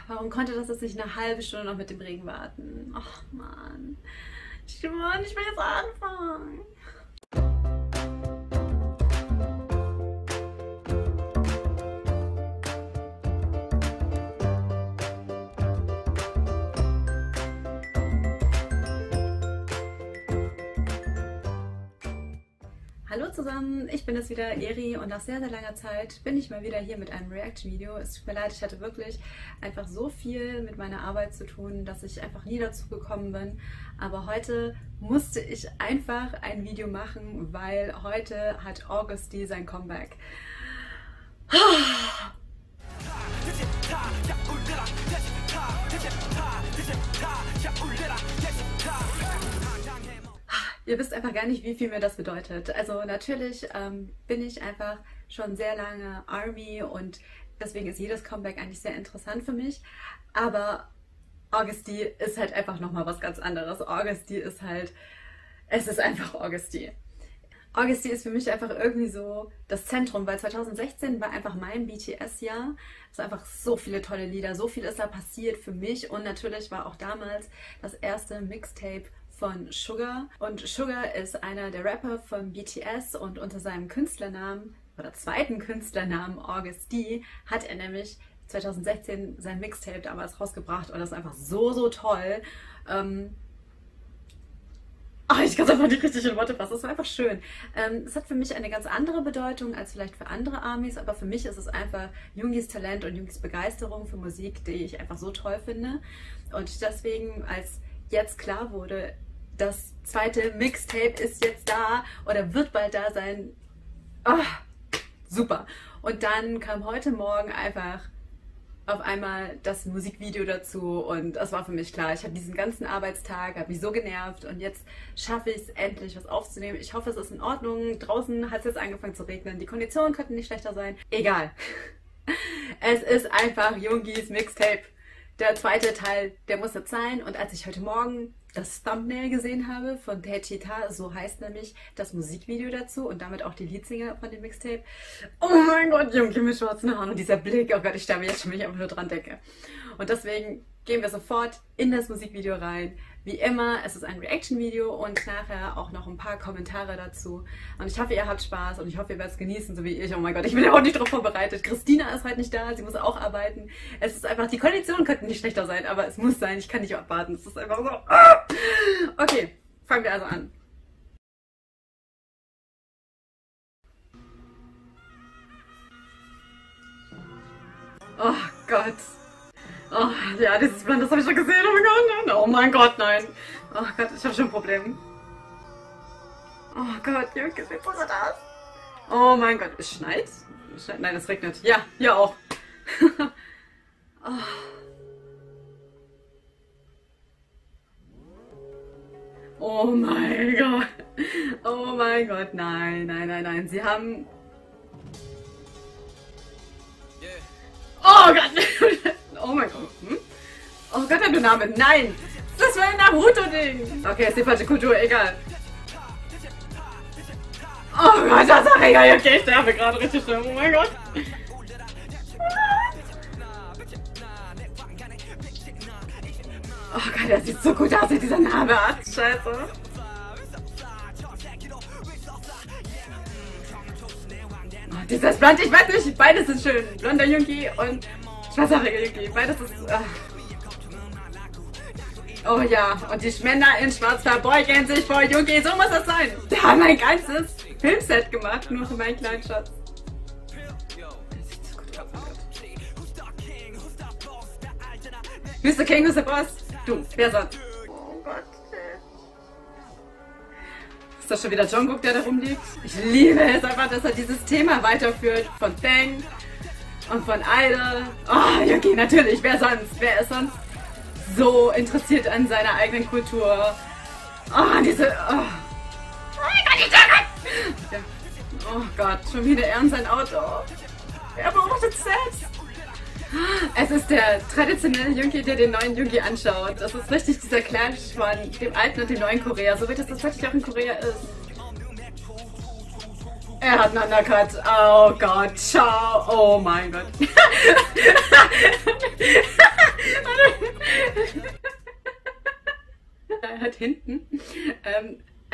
warum konnte das jetzt nicht eine halbe Stunde noch mit dem Regen warten? Ach Mann. Ich will jetzt anfangen. Hallo zusammen, ich bin es wieder, Eri, und nach sehr, sehr langer Zeit bin ich mal wieder hier mit einem Reaction-Video. Es tut mir leid, ich hatte wirklich einfach so viel mit meiner Arbeit zu tun, dass ich einfach nie dazu gekommen bin. Aber heute musste ich einfach ein Video machen, weil heute hat Augusty sein Comeback. Ihr wisst einfach gar nicht, wie viel mir das bedeutet. Also natürlich bin ich einfach schon sehr lange ARMY und deswegen ist jedes Comeback eigentlich sehr interessant für mich. Aber Augusty ist halt einfach nochmal was ganz anderes. Augusty ist halt, es ist einfach Augusty. Augusty ist für mich einfach irgendwie so das Zentrum, weil 2016 war einfach mein BTS-Jahr. Es waren einfach so viele tolle Lieder, so viel ist da passiert für mich und natürlich war auch damals das erste Mixtape von Suga. Und Suga ist einer der Rapper von BTS und unter seinem Künstlernamen oder zweiten Künstlernamen Augusty hat er nämlich 2016 sein Mixtape damals rausgebracht und das ist einfach so, so toll. Ich kann es einfach nicht richtig in Worte fassen. Es war einfach schön. Es hat für mich eine ganz andere Bedeutung als vielleicht für andere ARMYs, aber für mich ist es einfach Yoongis Talent und Yoongis Begeisterung für Musik, die ich einfach so toll finde. Und deswegen, als jetzt klar wurde, das zweite Mixtape ist jetzt da oder wird bald da sein, super. Und dann kam heute Morgen einfach auf einmal das Musikvideo dazu und das war für mich klar. Ich habe diesen ganzen Arbeitstag, habe mich so genervt und jetzt schaffe ich es endlich, was aufzunehmen. Ich hoffe, es ist in Ordnung. Draußen hat es jetzt angefangen zu regnen. Die Konditionen könnten nicht schlechter sein. Egal. Es ist einfach Yoongis Mixtape. Der zweite Teil, der muss jetzt sein. Und als ich heute Morgen das Thumbnail gesehen habe von Daechwita, so heißt nämlich das Musikvideo dazu und damit auch die Leadsinger von dem Mixtape. Oh mein Gott, Yoongi mit schwarzen Haaren und dieser Blick, oh Gott, ich sterbe jetzt schon, wenn ich einfach nur dran denke. Und deswegen gehen wir sofort in das Musikvideo rein. Wie immer, es ist ein Reaction-Video und nachher auch noch ein paar Kommentare dazu. Und ich hoffe, ihr habt Spaß und ich hoffe, ihr werdet es genießen, so wie ich. Oh mein Gott, ich bin ja auch nicht darauf vorbereitet. Christina ist heute nicht da, sie muss auch arbeiten. Es ist einfach, die Konditionen könnten nicht schlechter sein, aber es muss sein, ich kann nicht abwarten. Es ist einfach so. Okay, fangen wir also an. Oh Gott. Oh, ja, dieses Blond, das habe ich schon gesehen. Oh mein Gott, nein. Oh mein Gott, nein. Oh Gott, ich habe schon ein Problem. Oh Gott, Yoongi sieht so gut aus. Oh mein Gott, es schneit? Nein, es regnet. Ja, hier auch. Oh mein Gott. Oh mein Gott, nein, nein, nein, nein. Sie haben... Oh Gott. Oh mein Gott. Oh Gott, der Name. Nein. Das war ein Naruto-Ding. Okay, ist die falsche Kultur. Egal. Oh Gott, das ist mega. Okay, ich sterbe gerade richtig schlimm. Oh mein Gott. Oh Gott, der sieht so gut aus mit dieser Narbe. Scheiße. Oh, dieses Blond, ich weiß nicht, beides ist schön. Blonder Yoongi und schwarzhaariger Yoongi. Beides ist... Oh ja, und die Männer in Schwarz verbeugen sich vor Yoongi. So muss das sein. Der hat mein ganzes Filmset gemacht, nur für meinen kleinen Schatz. Mr. King, Mr. Boss. Du, wer sonst? Oh Gott. Ist das schon wieder Jungkook, der da rumliegt? Ich liebe es einfach, dass er dieses Thema weiterführt von Bang und von Idol. Oh, Yoongi, natürlich. Wer sonst? Wer ist sonst so interessiert an seiner eigenen Kultur? Oh, diese... Oh mein Gott, die Jungkook! Ja. Oh Gott, schon wieder er und sein Auto. Er beobachtet selbst. Es ist der traditionelle Yoongi, der den neuen Yoongi anschaut. Das ist richtig dieser Clash von dem alten und dem neuen Korea, so wie das tatsächlich auch in Korea ist. Er hat einen Undercut. Oh Gott, ciao. Oh mein Gott.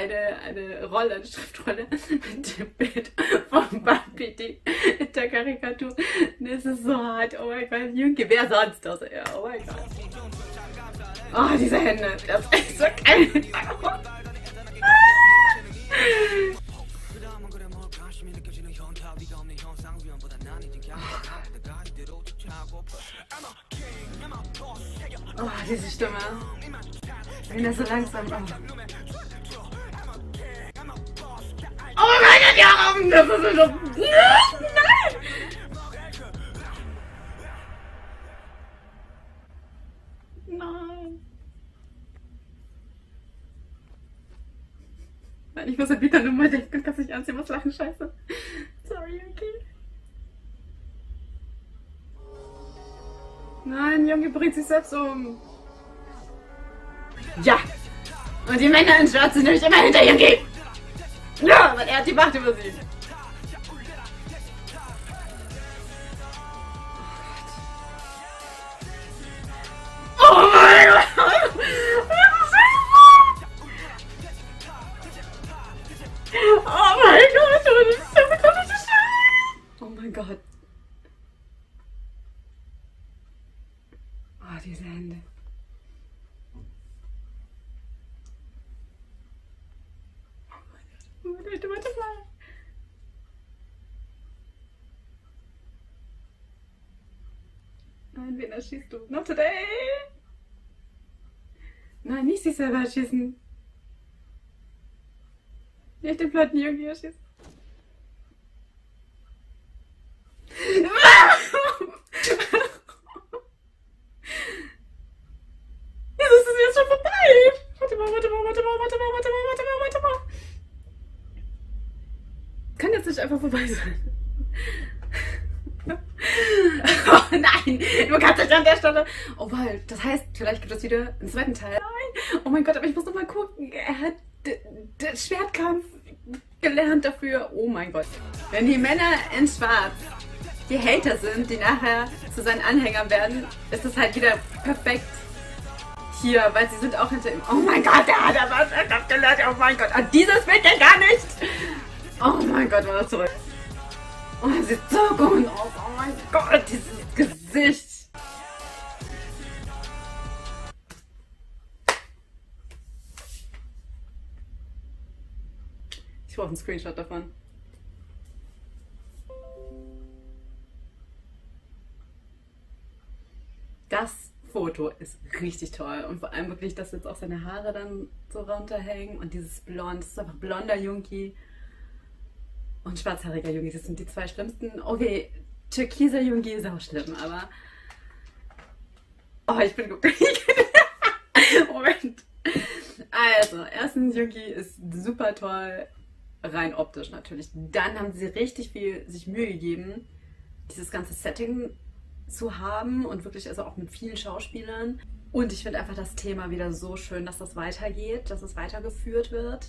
eine Rolle, eine Schriftrolle mit dem Bild von Bambi in der Karikatur. Das ist so hart. Oh mein Gott, Junge, wer sonst das? Ja, oh mein Gott. Oh, diese Hände. Das ist so geil. Oh, diese Stimme. Wenn das so langsam. Oh mein Gott, die Augen! Das ist so. Nein! Nein! Nein, ich muss an Vita Nummer denken und kann nicht ernst nehmen, was lachen, scheiße. Sorry, okay. Nein, Junge bringt sich selbst um. Ja! Und die Männer in Schwarz sind nämlich immer hinter Junge! Ja, weil er hat die Macht über sie. Oh mein Gott! Oh mein Gott! Oh mein Gott! Oh, diese Hände. Warte mal. Nein, wen erschießt du? Not today! Nein, nicht sich selber erschießen. Nicht den platten Junge erschießen. Jesus, ist jetzt schon vorbei! Warte mal. Kann jetzt nicht einfach vorbei sein. Oh nein, du kannst nicht an der Stelle. Oh, weil, das heißt, vielleicht gibt es wieder einen zweiten Teil. Nein, oh mein Gott, aber ich muss noch mal gucken. Er hat den Schwertkampf gelernt dafür. Oh mein Gott. Wenn die Männer in Schwarz die Hater sind, die nachher zu seinen Anhängern werden, ist das halt wieder perfekt hier, weil sie sind auch hinter ihm. Oh mein Gott, der hat aber Schwertkampf gelernt. Oh mein Gott, an dieses will der gar nicht. Oh mein Gott, war das zurück. Oh, das sieht so gut aus. Oh mein Gott, dieses Gesicht. Ich brauche einen Screenshot davon. Das Foto ist richtig toll. Und vor allem wirklich, dass jetzt auch seine Haare dann so runterhängen. Und dieses Blond, das ist einfach blonder Junkie. Und schwarzhaariger Jungi, das sind die zwei schlimmsten. Okay, türkiser Jungi ist auch schlimm, aber... Oh, ich bin geprägt. Moment. Also, erstens, Jungi ist super toll, rein optisch natürlich. Dann haben sie richtig viel sich Mühe gegeben, dieses ganze Setting zu haben und wirklich also auch mit vielen Schauspielern. Und ich finde einfach das Thema wieder so schön, dass das weitergeht, dass es weitergeführt wird.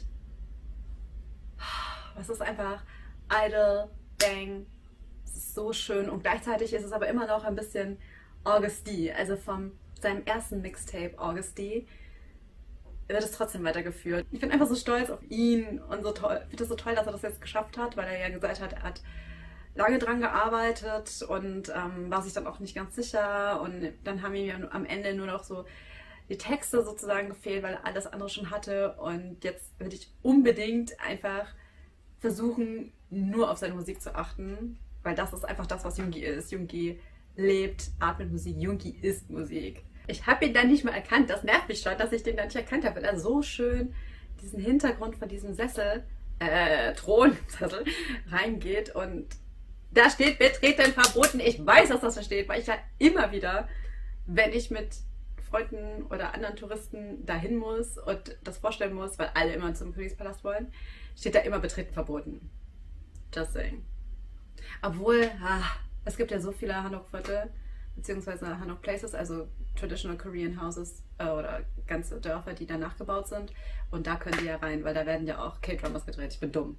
Es ist einfach... Idol, Bang, es ist so schön und gleichzeitig ist es aber immer noch ein bisschen August D, also von seinem ersten Mixtape August D wird es trotzdem weitergeführt. Ich bin einfach so stolz auf ihn und so toll, ich finde es so toll, dass er das jetzt geschafft hat, weil er ja gesagt hat, er hat lange dran gearbeitet und war sich dann auch nicht ganz sicher und dann haben ihm am Ende nur noch so die Texte sozusagen gefehlt, weil er alles andere schon hatte und jetzt würde ich unbedingt einfach versuchen, nur auf seine Musik zu achten, weil das ist einfach das, was Jungi ist. Jungi lebt, atmet Musik, Jungi ist Musik. Ich habe ihn dann nicht mehr erkannt, das nervt mich schon, dass ich den dann nicht erkannt habe, weil er so schön diesen Hintergrund von diesem Sessel, Thronsessel, reingeht und da steht Betreten verboten. Ich weiß, dass das da steht, weil ich ja immer wieder, wenn ich mit Freunden oder anderen Touristen dahin muss und das vorstellen muss, weil alle immer zum Königspalast wollen, steht da immer Betreten verboten. Just saying. Obwohl, es gibt ja so viele Hanok-Viertel, beziehungsweise Hanok Places, also Traditional Korean Houses oder ganze Dörfer, die danach gebaut sind. Und da können die ja rein, weil da werden ja auch K-Dramas gedreht. Ich bin dumm.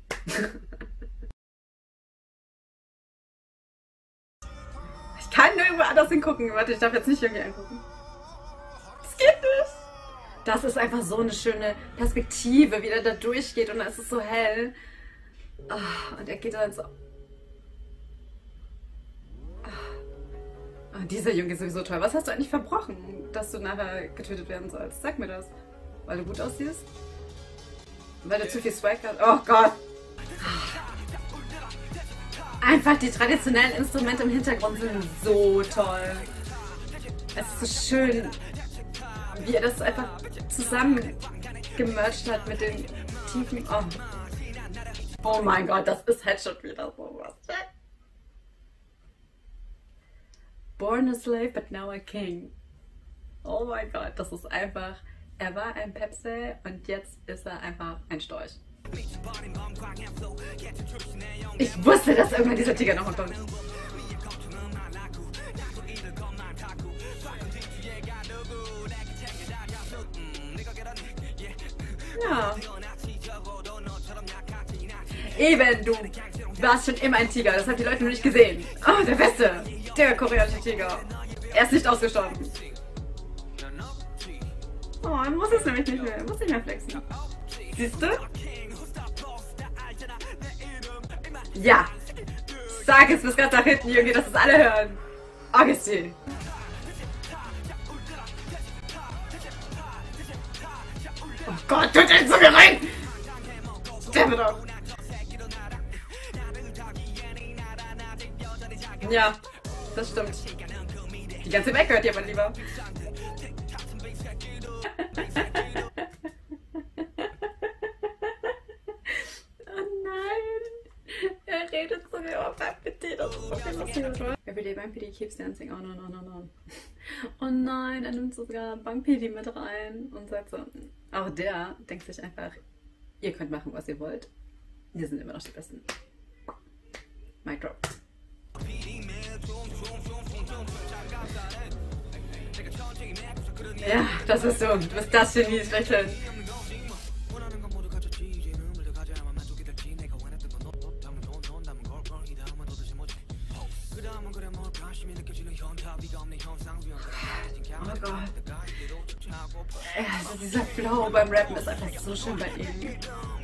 Ich kann nirgendwo anders hingucken. Warte, ich darf jetzt nicht irgendwie angucken. Das geht nicht. Das ist einfach so eine schöne Perspektive, wie der da durchgeht und dann ist es so hell. Oh, und er geht dann so. Oh, dieser Junge ist sowieso toll. Was hast du eigentlich verbrochen, dass du nachher getötet werden sollst? Sag mir das. Weil du gut aussiehst? Weil du zu viel Swag hast? Oh Gott! Einfach die traditionellen Instrumente im Hintergrund sind so toll. Es ist so schön, wie er das einfach zusammen gemerged hat mit den tiefen... Oh. Oh mein Gott, das ist halt schon wieder so was. Born a slave, but now a king. Oh mein Gott, das ist einfach... Er war ein Pepsi und jetzt ist er einfach ein Storch. Ich wusste, dass irgendwann dieser Tiger noch kommt. Ja. Eben, du warst schon immer ein Tiger. Das haben die Leute noch nicht gesehen. Oh, der Beste. Der koreanische Tiger. Er ist nicht ausgestorben. Oh, er muss es nämlich nicht mehr. Er muss nicht mehr flexen. Siehst du? Ja. Sag es bis ganz nach hinten, Junge, dass es alle hören. Augustin. Oh Gott, tut ihn zu mir rein! Sterbe doch! Ja, das stimmt. Die ganze Welt hört ihr, mein Lieber. Oh nein! Er redet zu mir, oh Bang PD, das ist so viel passiert, oder? Everyday Bang PD keeps dancing on and on and on. Oh nein, er nimmt sogar Bang PD mit rein und sagt so, auch der denkt sich einfach, ihr könnt machen, was ihr wollt. Wir sind immer noch die Besten. Mic drop. Ja, das ist so. Du bist das Genie schlechthin. Oh Gott. Ja, also dieser Flow beim Rappen ist einfach so schön bei ihm.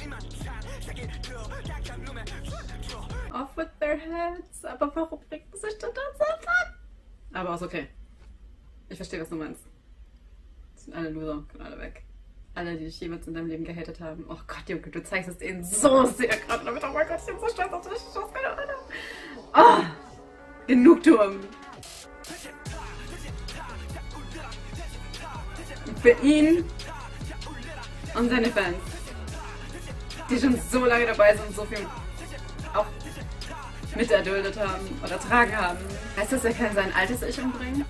Off with their heads. Aber warum bringt sich das dann an? Aber ist okay. Ich verstehe, was du meinst. Das sind alle Loser, können alle weg. Alle, die dich jemals in deinem Leben gehatet haben. Oh Gott, Junge, du zeigst es denen so sehr gerade damit. Oh mein Gott, ich bin so stolz auf dich. Ich keine Ahnung. Oh, Genugtuung. Für ihn und seine Fans, die schon so lange dabei sind und so viel auch miterduldet haben oder ertragen haben. Heißt das, er kann sein altes Ich umbringen?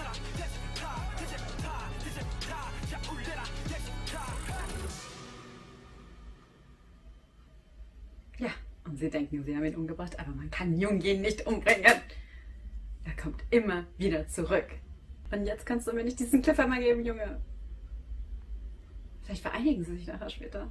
Ja, und sie denken, sie haben ihn umgebracht, aber man kann Jungjin nicht umbringen. Er kommt immer wieder zurück. Und jetzt kannst du mir nicht diesen Cliffhanger geben, Junge. Vielleicht vereinigen sie sich nachher später.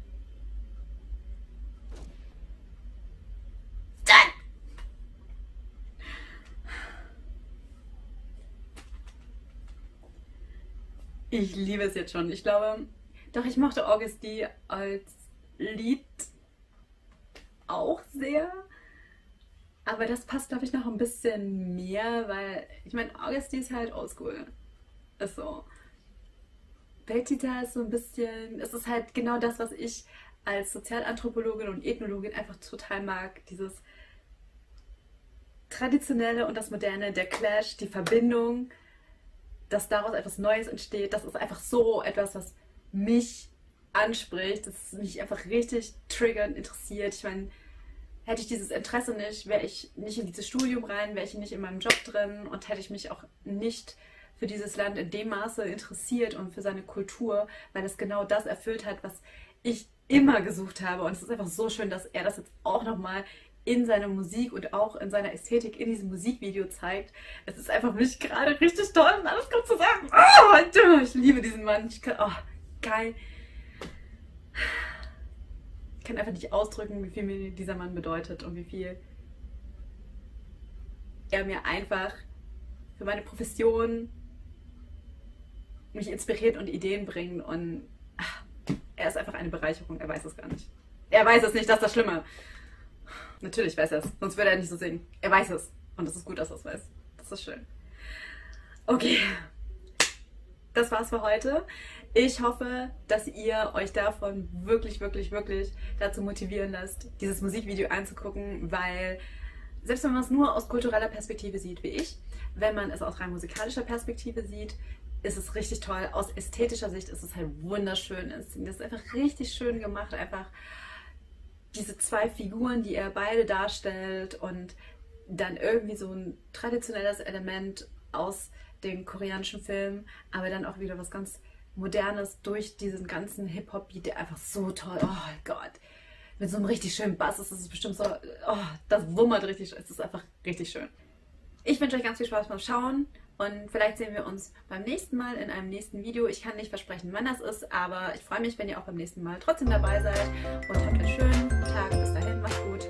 Ich liebe es jetzt schon. Ich glaube, doch, ich mochte August D als Lied auch sehr. Aber das passt, glaube ich, noch ein bisschen mehr, weil, ich meine, August D ist halt oldschool. Ist so. Weltita ist so ein bisschen, es ist halt genau das, was ich als Sozialanthropologin und Ethnologin einfach total mag. Dieses Traditionelle und das Moderne, der Clash, die Verbindung, dass daraus etwas Neues entsteht. Das ist einfach so etwas, was mich anspricht, das mich einfach richtig triggernd interessiert. Ich meine, hätte ich dieses Interesse nicht, wäre ich nicht in dieses Studium rein, wäre ich nicht in meinem Job drin und hätte ich mich auch nicht für dieses Land in dem Maße interessiert und für seine Kultur, weil es genau das erfüllt hat, was ich immer gesucht habe. Und es ist einfach so schön, dass er das jetzt auch nochmal in seiner Musik und auch in seiner Ästhetik in diesem Musikvideo zeigt. Es ist einfach für mich gerade richtig toll und alles kommt zusammen. Oh, ich liebe diesen Mann. Geil. Ich kann einfach nicht ausdrücken, wie viel mir dieser Mann bedeutet und wie viel er mir einfach für meine Profession mich inspiriert und Ideen bringt und er ist einfach eine Bereicherung, er weiß es gar nicht. Er weiß es nicht, das ist das Schlimme. Natürlich weiß er es, sonst würde er nicht so singen. Er weiß es und es ist gut, dass er es weiß. Das ist schön. Okay, das war's für heute. Ich hoffe, dass ihr euch davon wirklich, wirklich, wirklich dazu motivieren lasst, dieses Musikvideo anzugucken, weil selbst wenn man es nur aus kultureller Perspektive sieht, wie ich, wenn man es aus rein musikalischer Perspektive sieht, ist es richtig toll. Aus ästhetischer Sicht ist es halt wunderschön. Das ist einfach richtig schön gemacht. Einfach diese zwei Figuren, die er beide darstellt und dann irgendwie so ein traditionelles Element aus den koreanischen Filmen, aber dann auch wieder was ganz Modernes durch diesen ganzen Hip-Hop-Beat, der einfach so toll, oh Gott, mit so einem richtig schönen Bass ist es bestimmt so, oh, das wummert richtig, es ist einfach richtig schön. Ich wünsche euch ganz viel Spaß beim Schauen und vielleicht sehen wir uns beim nächsten Mal in einem nächsten Video. Ich kann nicht versprechen, wann das ist, aber ich freue mich, wenn ihr auch beim nächsten Mal trotzdem dabei seid und habt einen schönen Tag. Bis dahin, macht's gut.